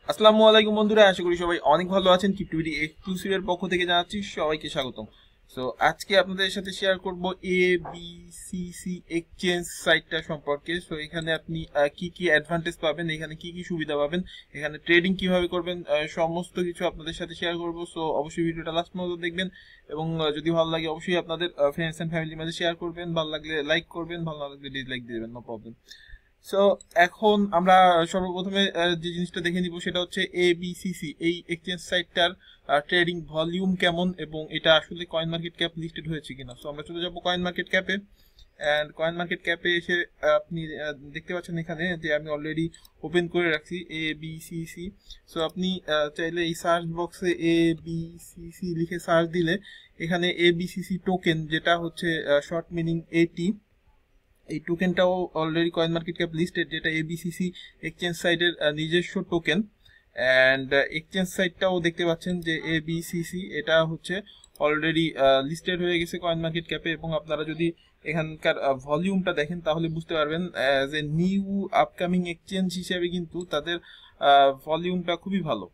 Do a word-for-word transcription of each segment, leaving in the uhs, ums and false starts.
আসসালামু আলাইকুম বন্ধুরা, আশা করি সবাই অনেক ভালো আছেন। ক্রিপ্টোবিডি এক্সক্লুসিভের পক্ষ থেকে জানাচ্ছি সবাইকে স্বাগতম। সো আজকে আপনাদের সাথে শেয়ার করব A B C C exchange সাইটটা সম্পর্কে। সো এখানে আপনি আহ, কি কি অ্যাডভান্টেজ পাবেন, এখানে কি কি সুবিধা পাবেন, এখানে ট্রেডিং কিভাবে করবেন, আহ, সমস্ত কিছু আপনাদের সাথে শেয়ার করব। সো অবশ্যই ভিডিওটা লাস্ট পর্যন্ত দেখবেন এবং আহ, যদি ভালো লাগে অবশ্যই আপনাদের ফ্রেন্ডস এন্ড ফ্যামিলির মাঝে শেয়ার করবেন। ভালো লাগলে লাইক করবেন, ভালো না লাগলে ডিসলাইক দিয়ে দেবেন, নো প্রবলেম। সো এখন আমরা সর্বপ্রথমে আহ, যে জিনিসটা দেখে নিব সেটা হচ্ছে এবিসিসি, এই এক্সচেঞ্জ সাইটটার ট্রেডিং ভলিউম কেমন এবং এটা আসলে কয়েন মার্কেট ক্যাপ লিস্টেড হয়েছে কিনা। সো আমরা চলে যাব কয়েন মার্কেট ক্যাপে। অ্যান্ড কয়েন মার্কেট ক্যাপে এসে আহ, আপনি আহ, দেখতে পাচ্ছেন এখানে যে আমি অলরেডি ওপেন করে রাখছি এবিসিসি। সো আপনি আহ, চাইলে এই সার্চ বক্সে এবিসিসি লিখে সার্চ দিলে এখানে এবিসিসি টোকেন, যেটা হচ্ছে শর্ট মিনিং এটি, এই টোকেনটাও already coin market cap listed, যেটা এবিসিসি এক্সচেঞ্জ সাইটের নিজস্ব টোকেন। অ্যান্ড এক্সচেঞ্জ সাইটটাও দেখতে পাচ্ছেন যে এবিসিসি, এটা হচ্ছে অলরেডি লিস্টেড হয়ে গেছে কয়েন মার্কেট ক্যাপে। এবং আপনারা যদি এখানকার ভলিউমটা দেখেন তাহলে বুঝতে পারবেন as a new upcoming exchange হিসেবে কিন্তু তাদের ভলিউমটা খুবই ভালো।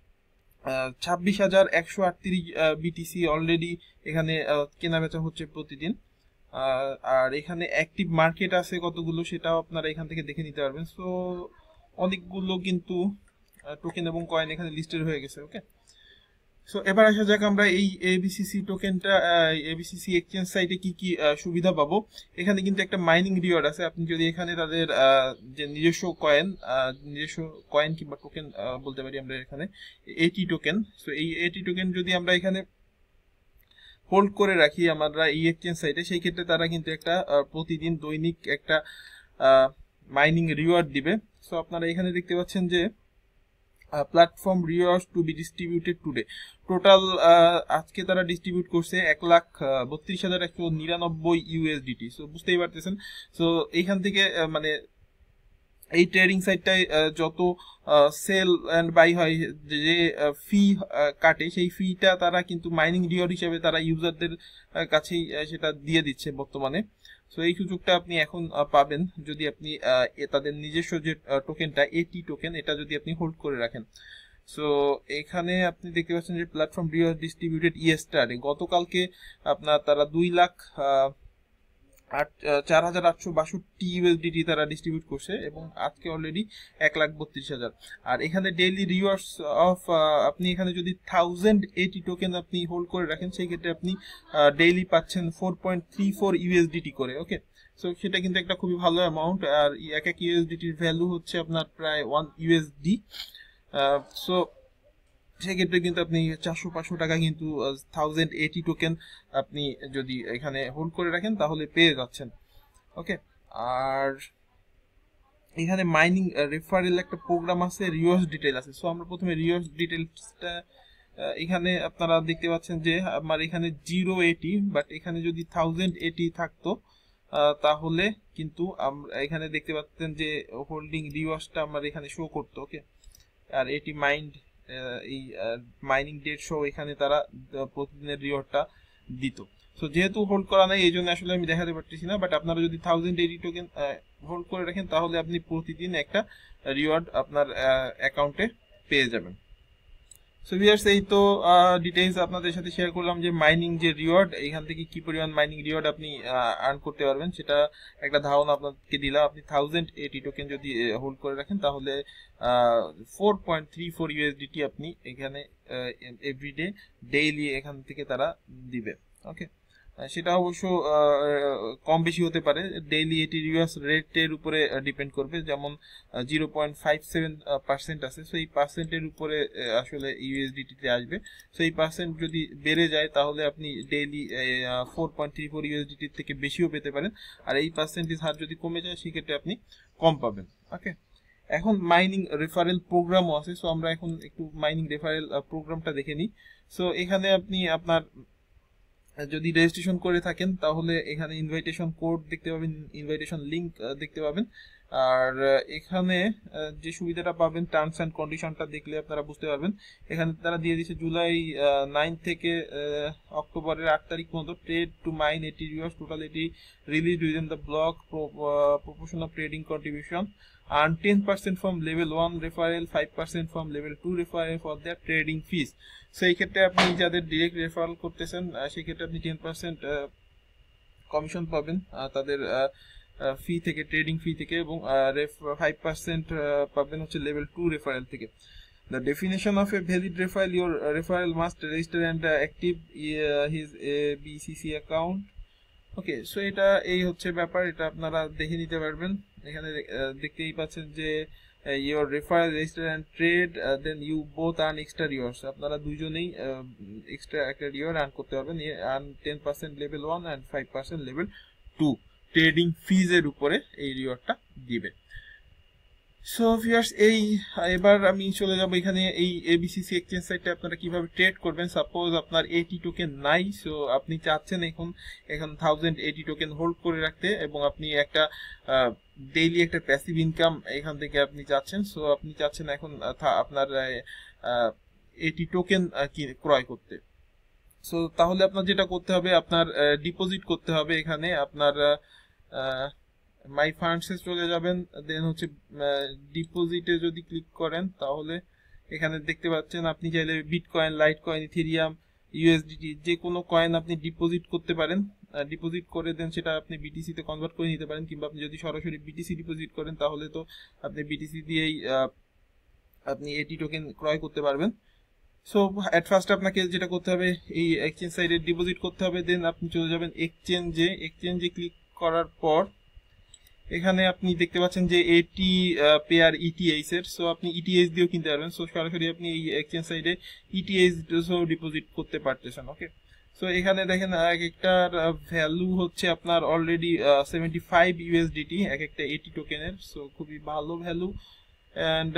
ছাব্বিশ হাজার একশো আটত্রিশ বিটিসি অলরেডি এখানে আহ, কেনা বেচা হচ্ছে প্রতিদিন। আহ, আর এখানে অ্যাক্টিভ মার্কেট আছে কতগুলো সেটাও আপনারা এখান থেকে দেখে নিতে পারবেন। সো অনেকগুলো কিন্তু টোকেন এবং কয়েন এখানে লিস্টেড হয়ে গেছে। ওকে, সো এবার আসা যাক আমরা এই এবিসিসি টোকেনটা, এবিসিসি এক্সচেঞ্জ সাইটে কি কি আহ, সুবিধা পাবো। এখানে কিন্তু একটা মাইনিং রিওয়ার্ড আছে। আপনি যদি এখানে তাদের আহ, যে নিজস্ব কয়েন, নিজস্ব কয়েন কিংবা টোকেন বলতে পারি আমরা এখানে, এটি টোকেন। সো এই এটি টোকেন যদি আমরা এখানে হোল্ড করে রাখি আমরা এই এক্সচেঞ্জ সাইটে, সেই ক্ষেত্রে তারা কিন্তু একটা আহ, প্রতিদিন দৈনিক একটা মাইনিং রিওয়ার্ড দিবে। সো আপনারা এখানে দেখতে পাচ্ছেন যে platform rewards to be distributed today. Total আজকে তারা ডিস্ট্রিবিউট করছে এক লাখ বত্রিশ হাজার একশো নিরানব্বই ইউএসডিটি। সো বুঝতেই পারতেছেন। সো এইখান থেকে আহ, মানে এই ট্রেডিং সাইটটায় যত সেল অ্যান্ড বাই হয়, যে ফি কাটে, সেই ফিটা তারা কিন্তু মাইনিং রিওয়ার্ড হিসেবে তারা ইউজারদের কাছেই আহ, সেটা দিয়ে দিচ্ছে বর্তমানে। সো এই সুযোগটা আপনি এখন আহ, পাবেন যদি আপনি আহ, এ- তাদের নিজস্ব যে টোকেনটা এটি টোকেন, এটা যদি আপনি হোল্ড করে রাখেন। সো এখানে আপনি দেখতে পাচ্ছেন যে প্ল্যাটফর্ম রিওয়ার্ড ডিস্ট্রিবিউটেড ইয়েস্টারডে, গতকালকে আপনার তারা দুই লাখ আট চার হাজার আটশো বাষট্টি ইউএসডিটি তারা ডিস্ট্রিবিউট করছে এবং আজকে অলরেডি এক লাখ বত্রিশ হাজার। আর এখানে ডেইলি রিওয়ার্ডস অফ, আপনি এখানে যদি থাউজেন্ড এইটি টোকেন আপনি হোল্ড করে রাখেন, সেই ক্ষেত্রে আপনি ডেইলি পাচ্ছেন four point three four USDT করে। ওকে, সো সেটা কিন্তু একটা খুবই ভালো অ্যামাউন্ট। আর এক এক ইউএসডিটির ভ্যালু হচ্ছে আপনার প্রায় ওয়ান ইউএসডি। সো সেক্ষেত্রে কিন্তু আপনি চারশো পাঁচশো টাকা কিন্তু থাউজেন্ড এইটি টোকেন আপনি যদি এখানে হোল্ড করে রাখেন তাহলে পেয়ে যাচ্ছেন। ওকে, আর এখানে মাইনিং রেফারেল একটা প্রোগ্রাম আছে, রিওয়ার্স ডিটেল আছে। সো আমরা প্রথমে রিওয়ার্স ডিটেলসটা, এখানে আপনারা দেখতে পাচ্ছেন যে আমার এখানে জিরো এটি, বাট এখানে যদি থাউজেন্ড এটি থাকতো আহ, তাহলে কিন্তু আমরা এখানে দেখতে পাচ্ছেন যে হোল্ডিং রিওয়ার্সটা আমার এখানে শো করতো। ওকে, আর এটি মাইন্ড এই মাইনিং ডেট শো এখানে তারা আহ, প্রতিদিনের রিওয়ার্ডটা দিত। সো যেহেতু হোল্ড করা নাই এই জন্য আসলে আমি দেখাতে পারতেছি না, বাট আপনারা যদি থাউজেন্ড এইটি টোকেন হোল্ড করে রাখেন তাহলে আপনি প্রতিদিন একটা রিওয়ার্ড আপনার অ্যাকাউন্টে পেয়ে যাবেন। সো ভিউয়ার্স, এই তো ডিটেইলস আপনাদের সাথে শেয়ার করলাম যে মাইনিং যে রিওয়ার্ড, এখান থেকে কি পরিমাণ মাইনিং রিওয়ার্ড আপনি আর্ন করতে পারবেন সেটা একটা ধারণা আপনাকে দিলাম। আপনি থাউজেন্ড এইটি টোকেন যদি হোল্ড করে রাখেন তাহলে four point three four USDT আপনি এখানে এভরিডে ডেইলি এখান থেকে তারা দিবে। ওকে, সেটা অবশ্য কম বেশি হতে পারে, ডেইলি এটি রিভার্স রেটের উপরে ডিপেন্ড করবে। যেমন zero point five seven percent আছে, সো এই পার্সেন্টের উপরে আসলে ইউএসডিটিতে আসবে। সো এই পার্সেন্ট যদি বেড়ে যায় তাহলে আপনি daily four point three four ইউএসডিটির থেকে বেশিও পেতে পারেন। আর এই পার্সেন্টেজ হার যদি কমে যায় সেক্ষেত্রে আপনি কম পাবেন। ওকে, এখন মাইনিং রেফারেল প্রোগ্রামও আছে। সো আমরা এখন একটু মাইনিং রেফারেল প্রোগ্রামটা দেখে নিই। সো এখানে আপনি আপনার যদি রেজিস্ট্রেশন করে থাকেন তাহলে এখানে ইনভাইটেশন কোড দেখতে পাবেন, ইনভাইটেশন লিংক দেখতে পাবেন। আর এখানে যে সুবিধাটা পাবেন টার্মস অ্যান্ড কন্ডিশনটা দেখলে আপনারা বুঝতে পারবেন। এখানে তারা দিয়ে দিচ্ছে জুলাই নাইন থেকে অক্টোবরের আট তারিখ পর্যন্ত trade to mine AT rewards total AT release within the block proportion of trading contribution and ten percent from level one referral, five percent from level two referral for their trading fees. So এই ক্ষেত্রে আপনি যাদের direct referral করতেছেন সেই ক্ষেত্রে আপনি ten percent commission পাবেন তাদের ফি থেকে, ট্রেডিং ফি থেকে, এবং ফাইভ পার্সেন্ট পাবেন হচ্ছে লেভেল টু রেফারেল থেকে। The definition of a valid referral: your referral must register and active uh, his A B C C account. Okay, so এটা এই হচ্ছে ব্যাপার, এটা আপনারা দেখে নিতে পারবেন। এখানে দেখতেই পাচ্ছেন যে your referral register and trade, then you both earn extra rewards, আপনারা দুইজনেই এক্সট্রা একটা রিওয়ার্ড আর্ন করতে পারবেন, earn ten percent level one and five percent level two trading ফিজের উপরে এই রিওয়ার্ডটা দিবে। সো ভিউয়ার্স, এই এবার আমি চলে যাব এখানে এই এবিসিসি এক্সচেঞ্জ সাইটে আপনারা কিভাবে ট্রেড করবেন। সাপোজ আপনার এটি টোকেন নাই, সো আপনি চাচ্ছেন এখন এখন থাউজেন্ড এটি টোকেন হোল্ড করে রাখতে, এবং আপনি একটা ডেইলি একটা প্যাসিভ ইনকাম এখান থেকে আপনি চাচ্ছেন। সো আপনি চাচ্ছেন এখন আপনার এটি টোকেন ক্রয় করতে। সো তাহলে আপনার যেটা করতে হবে, আপনার ডিপোজিট করতে হবে। এখানে আপনার মাই ফান্ডসে চলে যাবেন, দেন হচ্ছে ডিপোজিটে যদি ক্লিক করেন তাহলে এখানে দেখতে পাচ্ছেন আপনি চাইলে bitcoin, Litecoin, Ethereum, USDT যে কোনো কয়েন আপনি ডিপোজিট করতে পারেন। ডিপোজিট করে দেন সেটা আপনি বিটিসিতে কনভার্ট করে নিতে পারেন, কিংবা আপনি যদি সরাসরি বিটিসি ডিপোজিট করেন তাহলে তো আপনি বিটিসি দিয়েই আপনি এটি টোকেন ক্রয় করতে পারবেন। সো অ্যাট ফার্স্ট আপনাকে যেটা করতে হবে, এই এক্সচেঞ্জ সাইটে ডিপোজিট করতে হবে, দেন আপনি চলে যাবেন এক্সচেঞ্জে। এক্সচেঞ্জে ক্লিক করার পর এখানে আপনি দেখতে পাচ্ছেন যে এটি পেয়ার ইটিএইচ এর, সো আপনি ইটিএইচ দিয়েও কিনতে পারবেন। সো সরাসরি আপনি এই এক্সচেঞ্জ সাইটে ইটিএইচ দিয়েও ডিপোজিট করতে পারতেছেন। ওকে, সো এখানে দেখেন এক একটার ভ্যালু হচ্ছে আপনার অলরেডি সেভেন্টি ফাইভ ইউএসডিটি এক একটা এটি টোকেনের, সো খুবই ভালো value. And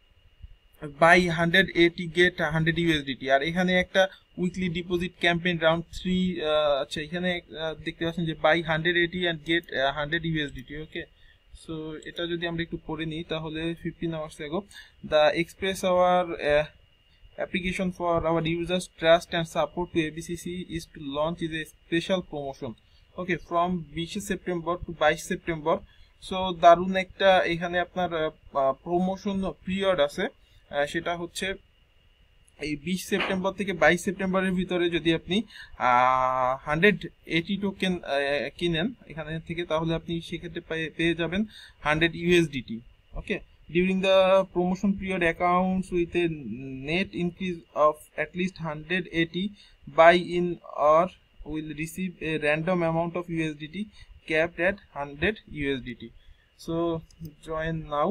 buy hundred AT get hundred USDT. আর এখানে একটা weekly deposit campaign round three, আচ্ছা এখানে দেখতে পাচ্ছেন যে buy hundred AT and get hundred USDT. Okay, so এটা যদি আমরা একটু পড়ে নিই তাহলে fifteen hours ago the express hour application for our users trust and support to A B C C is to launch is a special promotion. Okay, from বিশে September to বাইশ September. So দারুণ একটা এখানে আপনার promotion period আছে, সেটা হচ্ছে এই বিশ সেপ্টেম্বর থেকে বাইশ সেপ্টেম্বরের ভিতরে যদি আপনি হান্ড্রেড এইটি টোকেন কিনেন এখানে থেকে, তাহলে আপনি সেক্ষেত্রে পেয়ে যাবেন hundred USDT. Okay, during the promotion period accounts with a net increase of at least one hundred eighty buy in or will receive a random amount of U S D T capped at one hundred U S D T. So join now.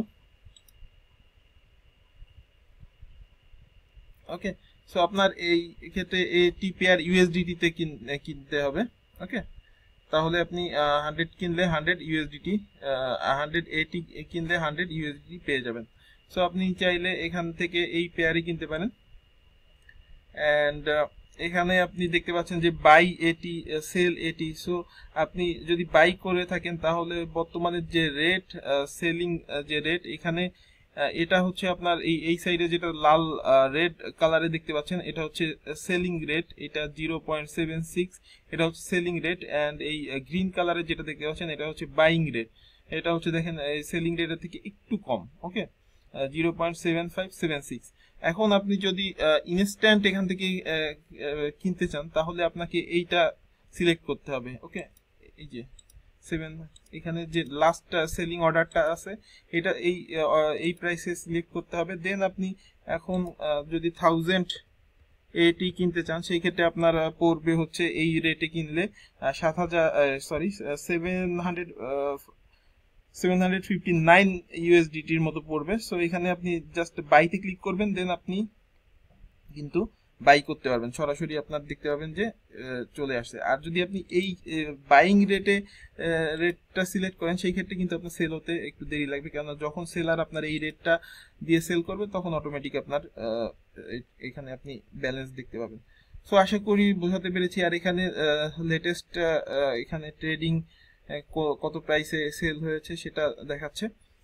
Okay, so আপনার এই ক্ষেত্রে এটি pair USDT তে কিনতে হবে। ওকে, তাহলে আপনি hundred কিনলে হান্ড্রেড ইউএসডিটি, হান্ড্রেড এইটি কিনলে হান্ড্রেড ইউএসডিটি পেয়ে যাবেন। সো আপনি চাইলে এখান থেকে এই পেয়ারই কিনতে পারেন। অ্যান্ড এখানে আপনি দেখতে পাচ্ছেন যে বাই এটি সেল এটি। সো আপনি যদি বাই করে থাকেন তাহলে বর্তমানে যে রেট, সেলিং যে রেট এখানে, এটা হচ্ছে আপনার এই এই সাইডে যেটা লাল রেড কালারে দেখতে পাচ্ছেন এটা হচ্ছে সেলিং রেট, এটা জিরো পয়েন্ট সেভেন সিক্স, এটা হচ্ছে সেলিং রেট। অ্যান্ড এই গ্রিন কালারে যেটা দেখতে পাচ্ছেন এটা হচ্ছে বাইং রেট, এটা হচ্ছে দেখেন সেলিং রেটের থেকে একটু কম। Okay, zero point seven five seven six. এখন আপনি যদি ইনস্ট্যান্ট এখান থেকে কিনতে চান তাহলে আপনাকে এইটা সিলেক্ট করতে হবে। ওকে, এই যে সেভেন, এখানে যে লাস্ট সেলিং অর্ডারটা আছে এটা এই এই প্রাইসে সিলেক্ট করতে হবে। দেন আপনি এখন যদি থাউজেন্ড এটি কিনতে চান সেই ক্ষেত্রে আপনার পড়বে হচ্ছে এই রেটে কিনলে সাত হাজার sorry seven hundred seven hundred fifty nine ইউএসডিটির মতো পড়বে। সো এখানে আপনি জাস্ট বাইতে ক্লিক করবেন, দেন আপনি কিন্তু বাই করতে পারবেন, সরাসরি আপনার দেখতে পাবেন যে চলে আসছে। আর যদি আপনি এই বাইং রেটে রেটটা সিলেক্ট করেন সেই ক্ষেত্রে কিন্তু আপনার সেল হতে একটু দেরি লাগবে, কেননা যখন সেলার আপনার এই রেটটা দিয়ে সেল করবে তখন অটোমেটিক আপনার এখানে আপনি ব্যালেন্স দেখতে পাবেন। সো আশা করি বোঝাতে পেরেছি। আর এখানে লেটেস্ট এখানে ট্রেডিং কত প্রাইসে সেল হয়েছে সেটা দেখাচ্ছে।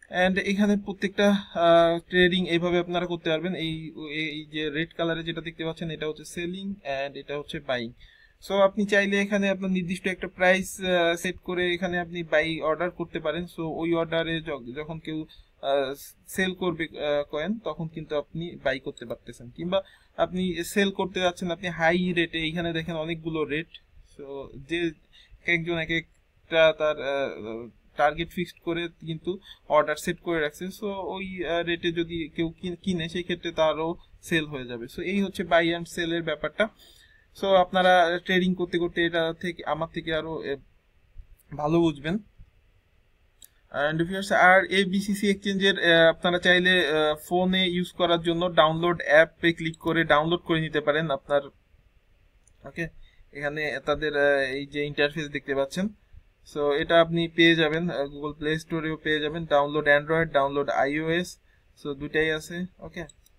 অ্যান্ড এখানে প্রত্যেকটা ট্রেডিং এইভাবে আপনারা করতে পারবেন। এই এই যে রেড কালারে যেটা দেখতে পাচ্ছেন এটা হচ্ছে সেলিং অ্যান্ড এটা হচ্ছে বাইং। সো আপনি চাইলে এখানে আপনার নির্দিষ্ট একটা প্রাইস সেট করে এখানে আপনি বাই অর্ডার করতে পারেন। সো ওই অর্ডারে যখন কেউ সেল করবে কয়েন তখন কিন্তু আপনি বাই করতে পারতেছেন, কিংবা আপনি সেল করতে যাচ্ছেন আপনি হাই রেটে, এইখানে দেখেন অনেকগুলো রেট। সো যে একজন এক একটা তার টার্গেট ফিক্সড করে কিন্তু অর্ডার সেট করে রাখছে। সো ওই রেটে যদি কেউ কিনে সেই ক্ষেত্রে তারও সেল হয়ে যাবে। সো এই হচ্ছে বাই অ্যান্ড সেলের ব্যাপারটা। সো আপনারা ট্রেডিং করতে করতে এটা থেকে আমার থেকে আরো ভালো বুঝবেন। অ্যান্ড ভিউয়ার্স, আর এবিসিসি এক্সচেঞ্জের আপনারা চাইলে ফোনে ইউজ করার জন্য ডাউনলোড অ্যাপে ক্লিক করে ডাউনলোড করে নিতে পারেন আপনার। ওকে, এখানে তাদের এই যে ইন্টারফেস দেখতে পাচ্ছেন, সো এটা আপনি পেয়ে যাবেন গুগল প্লে স্টোরেও পেয়ে যাবেন। Download Android, download iOS, so দুটাই আছে। ওকে,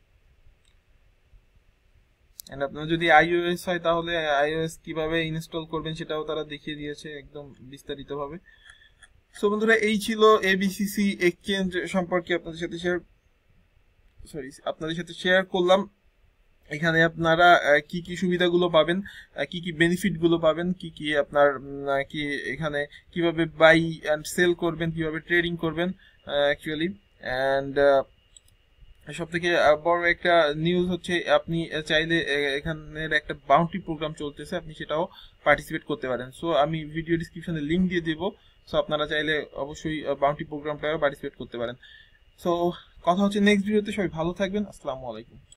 এন্ড আপনার যদি আইওএস হয় তাহলে আইওএস কিভাবে ইনস্টল করবেন সেটাও তারা দেখিয়ে দিয়েছে একদম বিস্তারিতভাবে। সো বন্ধুরা, এই ছিল এবিসিসি এক্সচেঞ্জ সম্পর্কে আপনাদের সাথে শেয়ার সরি আপনাদের সাথে শেয়ার করলাম। এখানে আপনারা কি কি সুবিধাগুলো পাবেন, কি কি বেনিফিটগুলো পাবেন, কি কি আপনার কি এখানে কিভাবে বাই অ্যান্ড সেল করবেন, কিভাবে ট্রেডিং করবেন অ্যাকচুয়ালি। অ্যান্ড সব থেকে বড় একটা নিউজ হচ্ছে আপনি চাইলে এখানের একটা বাউন্টি প্রোগ্রাম চলতেছে, আপনি সেটাও পার্টিসিপেট করতে পারেন। সো আমি ভিডিও ডিসক্রিপশনে লিঙ্ক দিয়ে দেবো। সো আপনারা চাইলে অবশ্যই বাউন্টি প্রোগ্রামটাও পার্টিসিপেট করতে পারেন। সো কথা হচ্ছে নেক্সট ভিডিওতে। সবাই ভালো থাকবেন। আসসালামু আলাইকুম।